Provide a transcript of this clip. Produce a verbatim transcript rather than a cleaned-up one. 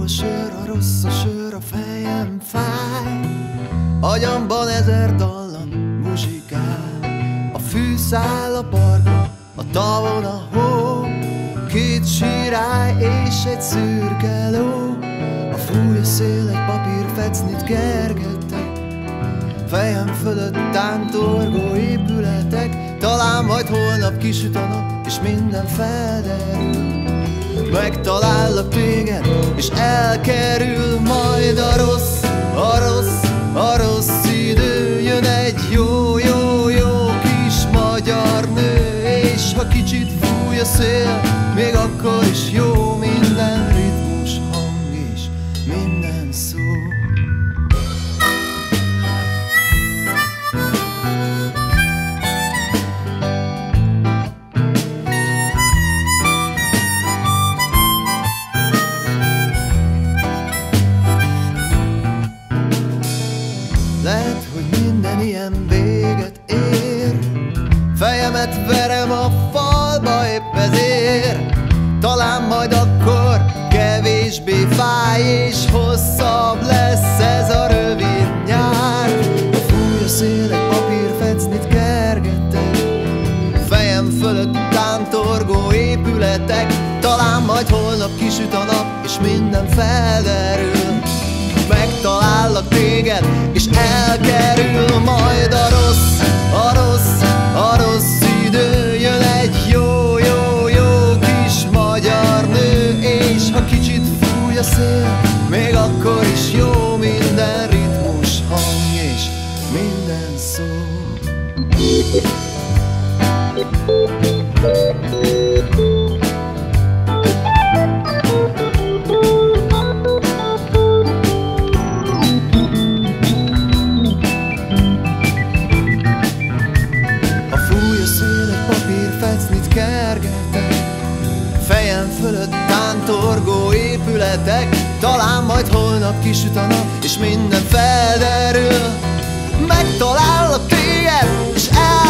sör, a rossz a sör, a fejem fáj. Agyamban ezer dallam muzsikál. A fű száll a parkba, a tavon a hó. Két sírály és egy szürke ló. A fúj a szél, egy papírfecnit kergettek. Fejem fölött tántorgó épületek. Talán majd holnap kisüt a nap, és minden felderül. Megtalállak téged, és elkerül majd a rossz, a rossz, a rossz idő. Jön egy jó, jó, jó kis magyar nő, és ha kicsit fúj a szél, még akkor is jó minden ritmus, hang és minden szó. Lehet, hogy minden ilyen véget ér. Fejemet verem a falba épp ezért. Talán majd akkor kevésbé fáj, és hosszabb lesz ez a rövid nyár. Ha fúj a szél, egy papírfecnit kergettek. Fejem fölött tántorgó épületek. Talán majd holnap kisüt a nap, és minden felderül. Megtalállak téged, és elkerül majd a rossz, a rossz, a rossz idő. Jön egy jó, jó, jó kis magyar nő, és ha kicsit fúj a szél, még akkor is jó minden ritmus, hang és minden szó. Fejem fölött tántorgó épületek. Talán majd holnap kisüt a nap, és minden felderül. Megtalállak téged, és el